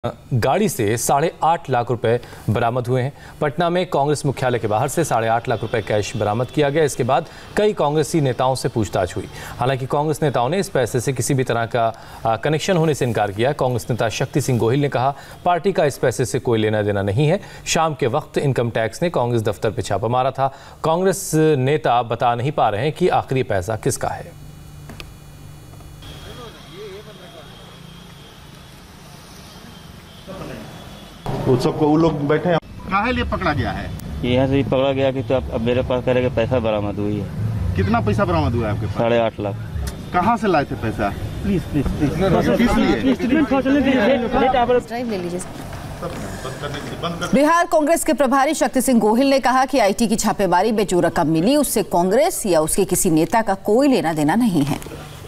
गाड़ी से 8.5 लाख रुपए बरामद हुए हैं। पटना में कांग्रेस मुख्यालय के बाहर से 8.5 लाख रुपए कैश बरामद किया गया। इसके बाद कई कांग्रेसी नेताओं से पूछताछ हुई। हालांकि कांग्रेस नेताओं ने इस पैसे से किसी भी तरह का कनेक्शन होने से इनकार किया। कांग्रेस नेता शक्ति सिंह गोहिल ने कहा, पार्टी का इस पैसे से कोई लेना देना नहीं है। शाम के वक्त इनकम टैक्स ने कांग्रेस दफ्तर पर छापा मारा था। कांग्रेस नेता बता नहीं पा रहे हैं कि आखिर ये पैसा किसका है। वो लोग बैठे हैं। काहे लिए पकड़ा गया है? यहाँ से ही पकड़ा गया कि तो अब मेरे पास करेंगे पैसा बरामद हुई है। कितना पैसा बरामद हुआ है आपके पास? 8.5 लाख। कहाँ से लाए थे पैसा? प्लीज बिहार कांग्रेस के प्रभारी शक्ति सिंह गोहिल ने कहा कि आईटी की छापेमारी में जो रकम मिली उससे कांग्रेस या उसके किसी नेता का कोई लेना देना नहीं है।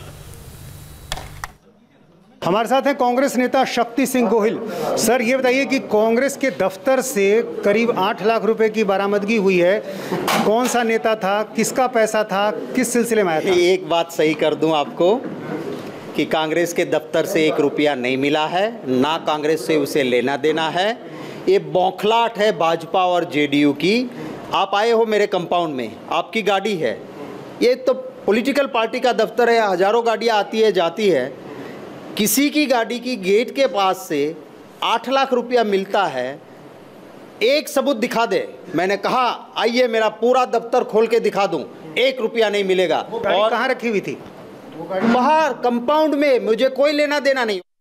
हमारे साथ हैं कांग्रेस नेता शक्ति सिंह गोहिल। सर, ये बताइए कि कांग्रेस के दफ्तर से करीब 8 लाख रुपए की बरामदगी हुई है। कौन सा नेता था, किसका पैसा था, किस सिलसिले में आया था? एक बात सही कर दूं आपको कि कांग्रेस के दफ्तर से 1 रुपया नहीं मिला है, ना कांग्रेस से उसे लेना देना है। ये बौखलाहट है भाजपा और जेडीयू की। आप आए हो मेरे कंपाउंड में, आपकी गाड़ी है, ये तो पॉलिटिकल पार्टी का दफ्तर है, हजारों गाड़ियाँ आती है जाती है। किसी की गाड़ी की गेट के पास से 8 लाख रुपया मिलता है, एक सबूत दिखा दे। मैंने कहा आइए मेरा पूरा दफ्तर खोल के दिखा दूं, 1 रुपया नहीं मिलेगा। और कहाँ रखी हुई थी? बाहर कंपाउंड में, मुझे कोई लेना देना नहीं।